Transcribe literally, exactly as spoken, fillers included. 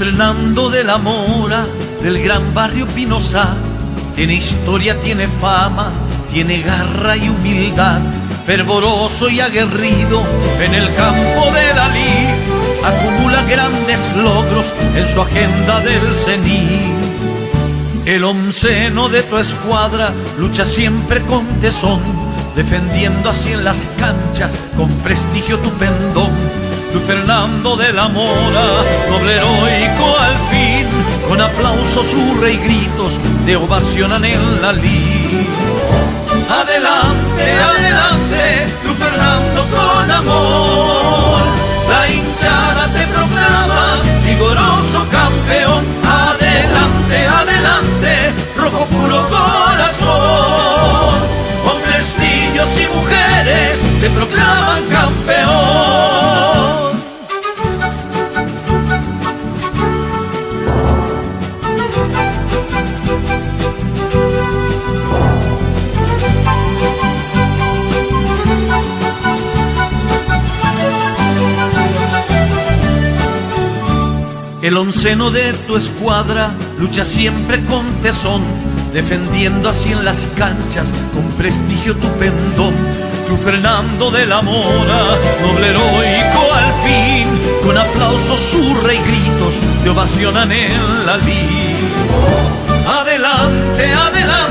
Fernando de la Mora, del gran barrio Pinosá, tiene historia, tiene fama, tiene garra y humildad, fervoroso y aguerrido en el campo de la lid, acumula grandes logros en su agenda del cenit. El onceno de tu escuadra lucha siempre con tesón, defendiendo así en las canchas con prestigio tu pendón. Tu Fernando de la Mora, noble heroico al fin, con aplausos, hurra y gritos te ovacionan en la lid. Adelante, adelante, tu Fernando con amor, la hinchada te proclama vigoroso campeón. Adelante, adelante, rojo puro corazón, hombres, niños y mujeres te proclaman campeón. El onceno de tu escuadra lucha siempre con tesón, defendiendo así en las canchas con prestigio tu pendón. Tu Fernando de la Mora, noble heroico al fin, con aplausos, hurra y gritos te ovacionan en la lid. Adelante, adelante,